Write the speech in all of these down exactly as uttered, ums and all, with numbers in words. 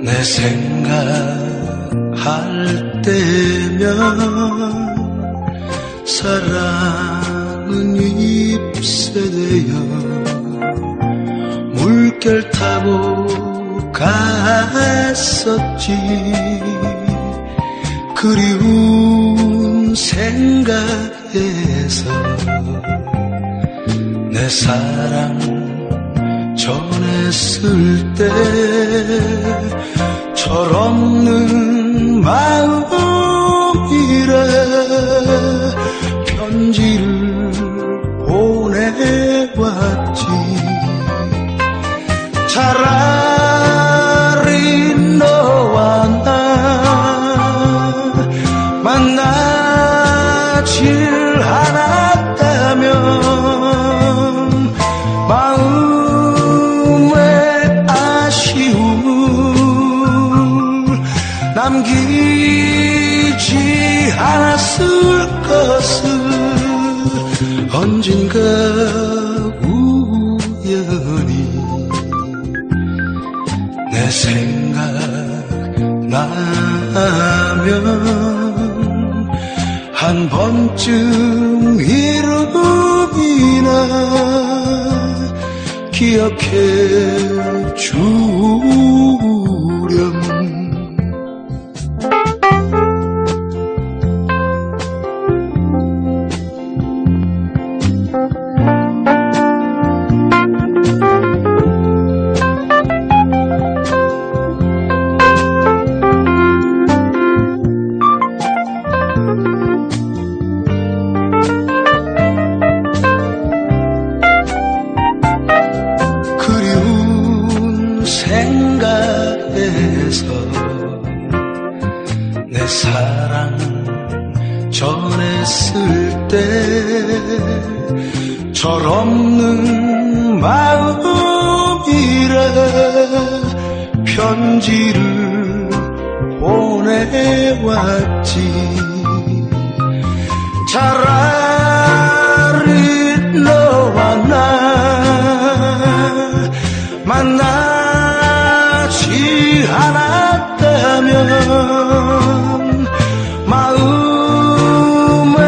내 생각할 때면 사랑은 잎새되어 물결 타고 갔었지. 그리운 생각에서 내 사랑 전했을 때 철없는 마음이라 편지를 보내왔지. 차라리 너와 나 만나질 않았다면 마음의 아쉬움을 남기지 않았을 것을 언젠가 우연히 내 생각나면 한 번쯤 이름이나 기억해 주렴. 생각에서 내 사랑 전했을 때 철없는 마음이라 편지를 보내왔지. 차라리 너와 나 만나지 않았다면 마음의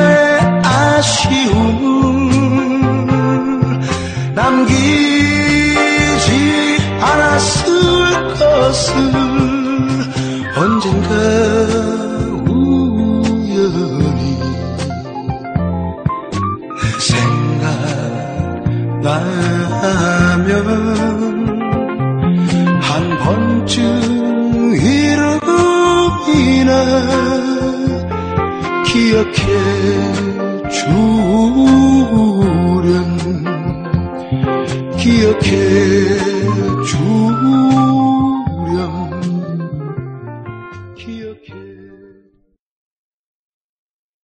아쉬움을 남기지 않았을 것을 언젠가 우연히 내 생각나면 한 번쯤 이름이나 기억해 주렴. 기억해